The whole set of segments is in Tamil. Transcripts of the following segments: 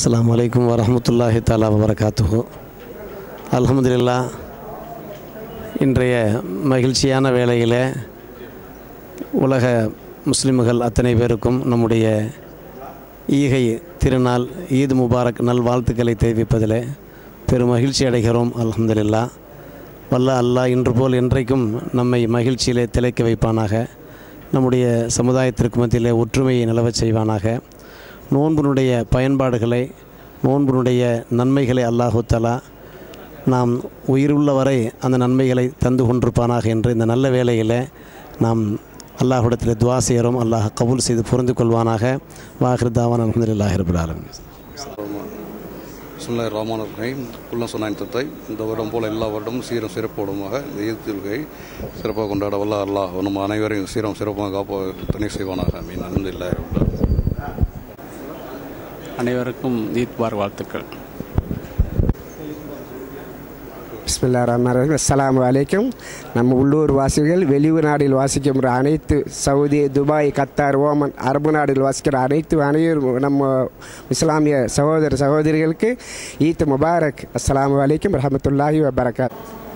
Assalamualaikum warahmatullahi ta'ala wabarakatuh. அல்ஹம்துலில்லாஹ். இன்றைய மகிழ்ச்சியான வேளையில் உலக முஸ்லிம்கள் அத்தனை பேருக்கும் நம்முடைய ஈகை திருநாள் ஈத் முபாரக் நல்வாழ்த்துக்களை தெரிவிப்பதில் பெரும் மகிழ்ச்சி அடைகிறோம். அல்ஹம்துலில்லாஹ். வல்ல அல்லாஹ் இன்று போல் என்றைக்கும் நம்மை மகிழ்ச்சியிலே திளைக்க வைப்பானாக. நம்முடைய சமுதாயத்திற்கு மத்தியிலே ஒற்றுமையை நிலவச் செய்வானாக. நோன்பினுடைய பயன்பாடுகளை, நோன்பினுடைய நன்மைகளை அல்லாஹு தஆலா நாம் உயிருள்ள வரை அந்த நன்மைகளை தந்து கொண்டிருப்பானாக என்று இந்த நல்ல வேளையில் நாம் அல்லாஹ்விடத்தில் துஆ செய்கிறோம். அல்லாஹ் கபூல் செய்து புரிந்து கொள்வானாக. வாஹிர் தாவானா அல்ஹம்துலில்லாஹி ரப்பில் ஆலமீன். பிஸ்மில்லாஹிர் ரஹ்மானிர் ரஹீம். குல்லம் சொன்னாயின் தத்தை இந்த வருடம் போல் எல்லா வருடமும் சீரும் சிறப்போடுமாக இந்த ஈத் தொழுகை சிறப்பாக கொண்டாட வல்ல அல்லாஹ் நம்ம அனைவரையும் சீரும் சிறப்பாக துணை செய்வானாக. ஆமீன். அல்ஹம்துலில்லாஹி ரப்பில் ஆலமீன். அனைவருக்கும் ஈத் முபாரக் வாழ்த்துக்கள். பிஸ்மில்லாஹிர்ரஹ்மானிர்ரஹீம். அஸ்ஸலாமு அலைக்கும். நம்ம உள்ளூர் வாசிகள், வெளியூர் நாடில் வாசிக்கின்ற அனைத்து சவுதி, துபாய், கத்தார், ஓமன், அரபு நாடில் வாசிக்கிற அனைவரும் நம்ம இஸ்லாமிய சகோதர சகோதரிகளுக்கு ஈத் முபாரக். அஸ்ஸலாமு அலைக்கும் ரஹ்மத்துல்லாஹி வபரகாத்.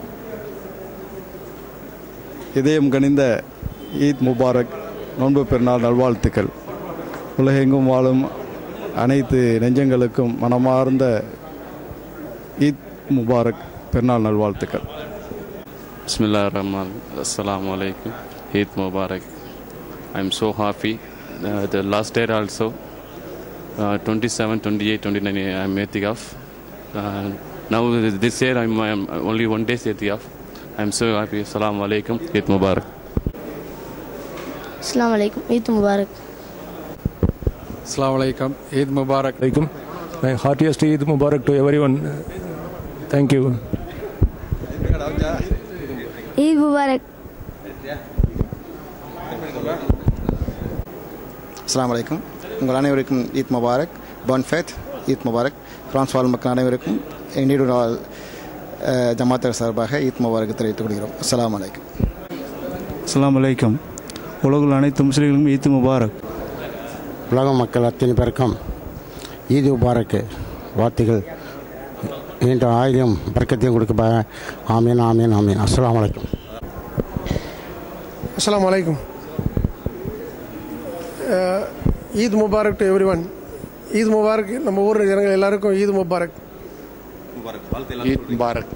இதயம் கனிந்த ஈத் முபாரக் நோன்பு பெருநாள் நல்வாழ்த்துக்கள். உலகெங்கும் வாழும் அனைத்து நெஞ்சங்களுக்கும் மனமார்ந்த ஈத் முபாரக் பெருநாள் நல்வாழ்த்துக்கள். பிஸ்மில்லாஹிர் ரஹ்மானிர் ரஹீம். அஸ்ஸலாமு அலைக்கும். ஈத் முபாரக். I am so happy. The last day also 27, 28, 29 I am etikaf. Now this year I am only 1 day etikaf. I am so happy. Assalamu alaikum. Eid Mubarak. Assalamu alaikum. Eid Mubarak. Assalamu alaikum. Eid Mubarak. Alaikum. My heartiest Eid Mubarak to everyone. Thank you. Eid Mubarak. அஸ்ஸலாமு அலைக்கும். உங்கள் அனைவருக்கும் ஈத் முபாரக். பான் ஃபேத் ஈத் முபாரக். பிரான்ஸ் வாழ் மக்கள் அனைவருக்கும் நீடுர் ஜமாத் சார்பாக ஈத் முபாரக் தெரிவித்துக் கொள்கிறோம். அஸ்ஸலாமு அலைக்கும். அஸ்ஸலாமு அலைக்கும். உலகில் அனைத்து முஸ்லிம்களுக்கும் ஈத் முபாரக். உலக மக்கள் அத்தனை பேருக்கும் ஈத் முபாரக் வார்த்தைகள் நீண்ட ஆயுதம் பரக்கத்தையும் கொடுக்க. ஆமீன் ஆமீன் ஆமீன். அஸ்ஸலாமு அலைக்கும். அஸ்ஸலாமு அலைக்கும். ஈத் முபாரக் டு எவ்ரி ஒன். ஈத் முபாரக். நம்ம ஊர் ஜனங்கள் எல்லாருக்கும் ஈத் முபாரக். ஈத் முபாரக்.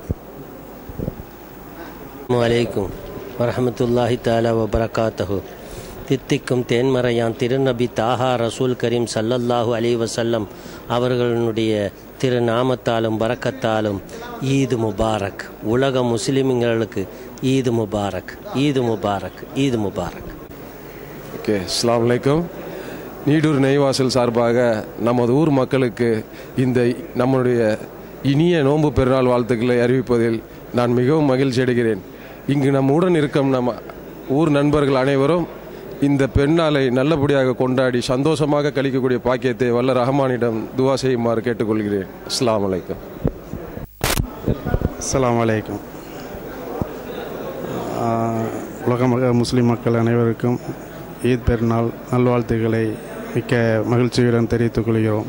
அஸ்ஸலாமு அலைக்கும் வரஹ்மத்துல்லாஹி தஆலா வபரகாத்துஹு. தித்திக்கும் தேன்மறையான் திருநபி தாஹா ரசூல் கரீம் ஸல்லல்லாஹு அலைஹி வஸல்லம் அவர்களுடைய திருநாமத்தாலும் பரக்கத்தாலும் ஈது முபாரக். உலக முஸ்லிம்களுக்கு ஈது முபாரக், ஈது முபாரக், ஈது முபாரக். ஓகே, அஸ்ஸலாமு அலைக்கும். நீடூர்-நெய்வாசல் சார்பாக நமது ஊர் மக்களுக்கு இந்த நம்முடைய இனிய நோன்பு பெருநாள் வாழ்த்துக்களை அறிவிப்பதில் நான் மிகவும் மகிழ்ச்சி அடைகிறேன். இங்கு நம்முடன் இருக்கும் நம்ம ஊர் நண்பர்கள் அனைவரும் இந்த பெருநாளை நல்லபடியாக கொண்டாடி சந்தோஷமாக கழிக்கக்கூடிய பாக்கியத்தை வல்ல ரஹ்மானிடம் துவா செய்யுமாறு கேட்டுக்கொள்கிறேன். அஸ்ஸலாமு அலைக்கும். அஸ்ஸலாமு அலைக்கும். உலக முஸ்லிம் மக்கள் அனைவருக்கும் ஈத் பெருநாள் நல்வாழ்த்துக்களை மிக்க மகிழ்ச்சியுடன் தெரிவித்துக் கொள்கிறோம்.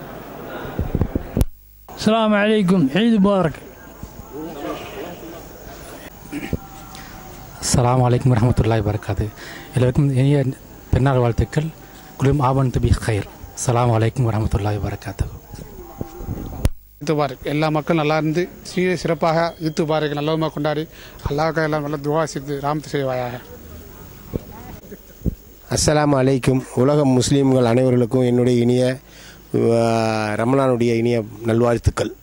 அஸ்ஸலாமு அலைக்கும். ஈத் முபாரக். அஸ்ஸலாமு அலைக்கும் வரஹ்மத்துல்லாஹி வபரகாத்து. எல்லோருக்கும் இனிய பெருநாள் வாழ்த்துக்கள். குலும் ஆமன்து பி கைர். அஸ்ஸலாமு அலைக்கும் வரஹ்மத்துல்லாஹி வபரகாத்து. ஈத் முபாரக். எல்லா மக்களும் நல்லா இருந்து சிறப்பாக ஈத் முபாரக் நல்லவமாக கொண்டாடி அல்லாஹ்வுக்காக எல்லாம் நல்ல துஆ செய்து ராமத்து செய்வாயாக. அஸ்ஸலாமு அலைக்கும். உலக முஸ்லீம்கள் அனைவர்களுக்கும் என்னுடைய இனிய ரமலானுடைய இனிய நல்வாழ்த்துக்கள்.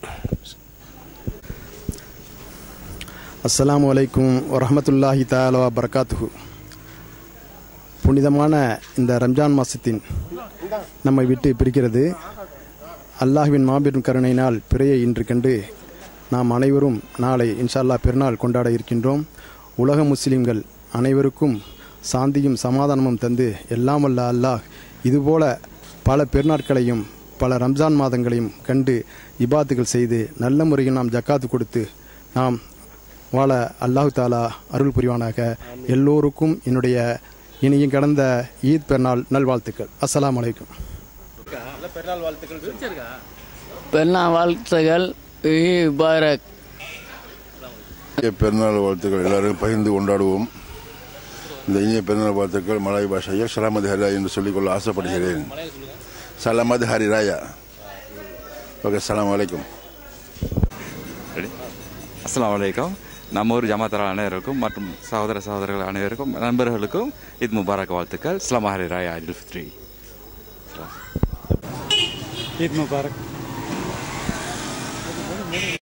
அஸ்ஸலாமு அலைக்கும் வரஹ்மத்துல்லாஹி தஆலா வபரகாத்துஹு. புனிதமான இந்த ரம்ஜான் மாதத்தின் நம்மை விட்டு பிரிக்கிறது. அல்லாஹ்வின் மாபெரும் கருணையினால் பிறையை இன்று கண்டு நாம் அனைவரும் நாளை இன்ஷா அல்லாஹ் பெருநாள் கொண்டாட இருக்கின்றோம். உலக முஸ்லிம்கள் அனைவருக்கும் சாந்தியும் சமாதானமும் தந்து எல்லாம் வல்ல அல்லாஹ் இதுபோல பல பெருநாட்களையும் பல ரம்ஜான் மாதங்களையும் கண்டு இபாத்துகள் செய்து நல்ல முறையில் நாம் ஜக்காத்து கொடுத்து நாம் வாழ அல்லாஹு தாலா அருள் புரிவானாக. எல்லோருக்கும் என்னுடைய இனியும் கடந்த ஈத் பெருநாள் நல்வாழ்த்துக்கள். அஸ்ஸலாமு அலைக்கும். பெருநாள் வாழ்த்துகள். ஈத் முபாரக். பெருநாள் வாழ்த்துக்கள் எல்லாரும் பகிர்ந்து கொண்டாடுவோம். இந்த இனிய பெருநாள் வாழ்த்துக்கள் மலாய் பாஷையில் சலாமத் ஹரி ராயா என்று சொல்லிக்கொள்ள ஆசைப்படுகிறேன். சலாமத் ஹரி ராயா. ஓகே, அஸ்ஸலாமு அலைக்கும். அஸ்ஸலாமு அலைக்கும். நம்ம ஊர் ஜமாத் அனைவருக்கும் மற்றும் சகோதர சகோதரர்கள் அனைவருக்கும் நண்பர்களுக்கும் ஈத் முபாரக் வாழ்த்துக்கள். சலாம் Hari Raya Aidil Fitri. Eid Mubarak.